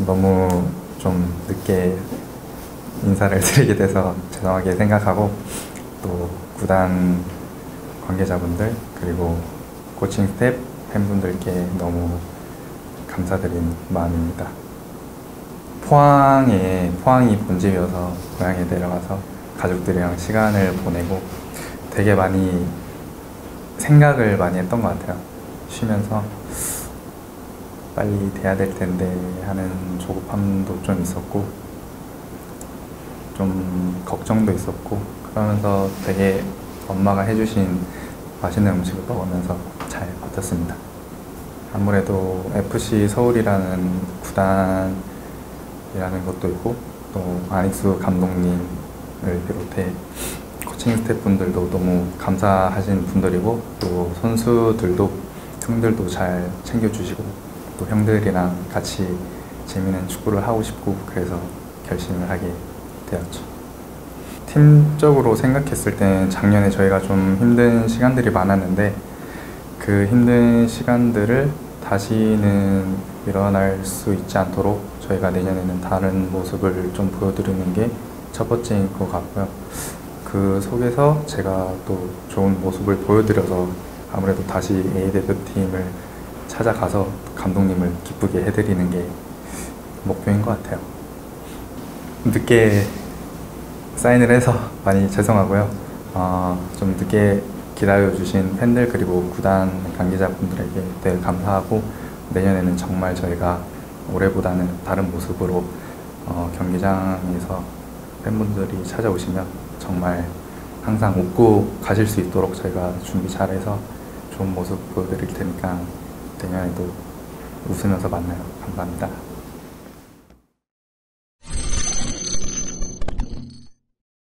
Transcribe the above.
너무 좀 늦게 인사를 드리게 돼서 죄송하게 생각하고, 또 구단 관계자분들 그리고 코칭 스텝 팬분들께 너무 감사드린 마음입니다. 포항이 본집이어서 고향에 내려가서 가족들이랑 시간을 보내고 되게 많이 생각을 많이 했던 것 같아요. 쉬면서 빨리 돼야 될 텐데 하는 조급함도 좀 있었고, 좀 걱정도 있었고, 그러면서 되게 엄마가 해주신 맛있는 음식을 먹으면서 잘 버텼습니다. 아무래도 FC 서울이라는 구단이라는 것도 있고, 또 안익수 감독님을 비롯해 코칭 스태프분들도 너무 감사하신 분들이고, 또 선수들도 형들도 잘 챙겨주시고, 또 형들이랑 같이 재미있는 축구를 하고 싶고, 그래서 결심을 하게 되었죠. 팀적으로 생각했을 때는 작년에 저희가 좀 힘든 시간들이 많았는데, 그 힘든 시간들을 다시는 일어날 수 있지 않도록 저희가 내년에는 다른 모습을 좀 보여드리는 게 첫 번째인 것 같고요. 그 속에서 제가 또 좋은 모습을 보여드려서 아무래도 다시 A대표팀을 찾아가서 감독님을 기쁘게 해드리는 게 목표인 것 같아요. 늦게 사인을 해서 많이 죄송하고요. 좀 늦게 기다려주신 팬들 그리고 구단 관계자분들에게 늘 감사하고, 내년에는 정말 저희가 올해보다는 다른 모습으로 경기장에서 팬분들이 찾아오시면 정말 항상 웃고 가실 수 있도록 저희가 준비 잘해서 좋은 모습 보여드릴 테니까 내년에도 웃으면서 만나요. 감사합니다.